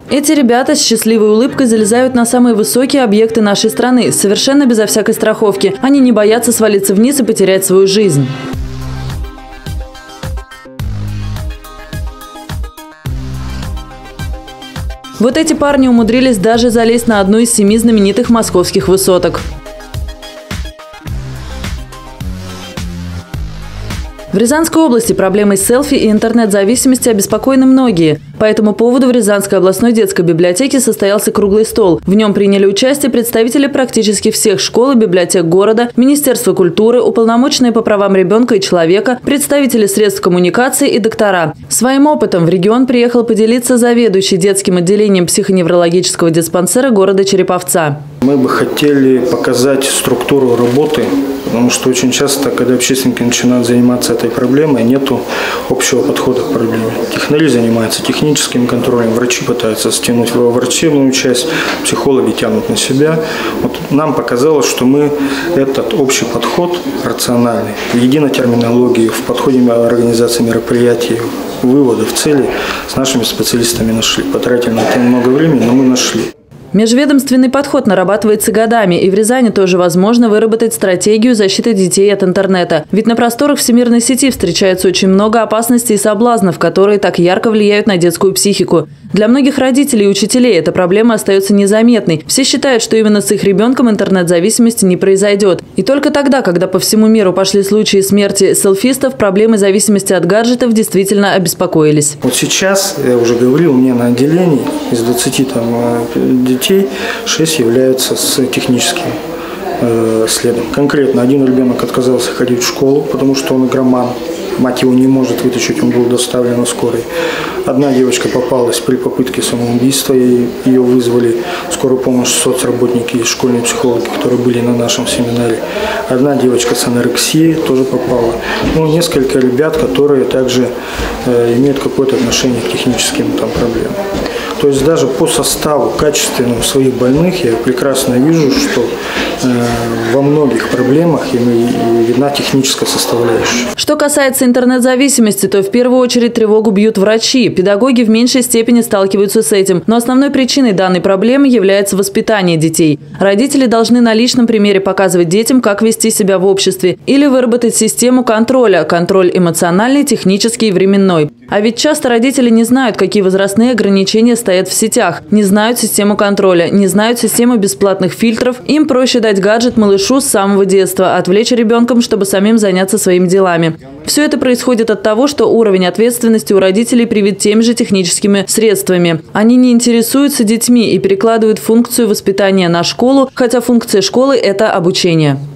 Эти ребята с счастливой улыбкой залезают на самые высокие объекты нашей страны, совершенно безо всякой страховки. Они не боятся свалиться вниз и потерять свою жизнь. Вот эти парни умудрились даже залезть на одну из 7 знаменитых московских высоток. В Рязанской области проблемой селфи и интернет-зависимости обеспокоены многие. По этому поводу в Рязанской областной детской библиотеке состоялся круглый стол. В нем приняли участие представители практически всех школ и библиотек города, Министерства культуры, уполномоченные по правам ребенка и человека, представители средств коммуникации и доктора. Своим опытом в регион приехал поделиться заведующий детским отделением психоневрологического диспансера города Череповца. Мы бы хотели показать структуру работы, потому что очень часто, когда общественники начинают заниматься этой проблемой, нет общего подхода к проблеме. Технари занимаются техническим контролем, врачи пытаются стянуть во врачебную часть, психологи тянут на себя. Вот нам показалось, что мы этот общий подход рациональный, в единой терминологии, в подходе организации мероприятий, выводов, целей с нашими специалистами нашли. Потратили на это много времени, но мы нашли. Межведомственный подход нарабатывается годами, и в Рязани тоже возможно выработать стратегию защиты детей от интернета. Ведь на просторах всемирной сети встречается очень много опасностей и соблазнов, которые так ярко влияют на детскую психику. Для многих родителей и учителей эта проблема остается незаметной. Все считают, что именно с их ребенком интернет-зависимости не произойдет. И только тогда, когда по всему миру пошли случаи смерти селфистов, проблемы зависимости от гаджетов действительно обеспокоились. Вот сейчас, я уже говорил, у меня на отделении из 20 детей 6 являются с техническим следом. Конкретно один ребенок отказался ходить в школу, потому что он игроман. Мать его не может вытащить, он был доставлен на скорой. Одна девочка попалась при попытке самоубийства, и ее вызвали в скорую помощь соцработники и школьные психологи, которые были на нашем семинаре. Одна девочка с анорексией тоже попала. Ну, несколько ребят, которые также имеют какое-то отношение к техническим проблемам. То есть даже по составу качественному своих больных я прекрасно вижу, что во многих проблемах видна техническая составляющая. Что касается интернет-зависимости, то в первую очередь тревогу бьют врачи. Педагоги в меньшей степени сталкиваются с этим. Но основной причиной данной проблемы является воспитание детей. Родители должны на личном примере показывать детям, как вести себя в обществе. Или выработать систему контроля. Контроль эмоциональный, технический и временной. А ведь часто родители не знают, какие возрастные ограничения стоят в сетях. Не знают систему контроля, не знают систему бесплатных фильтров. Им проще дать гаджет малышу с самого детства, отвлечь ребенка, чтобы самим заняться своими делами. Все это происходит от того, что уровень ответственности у родителей привит теми же техническими средствами. Они не интересуются детьми и перекладывают функцию воспитания на школу, хотя функция школы – это обучение.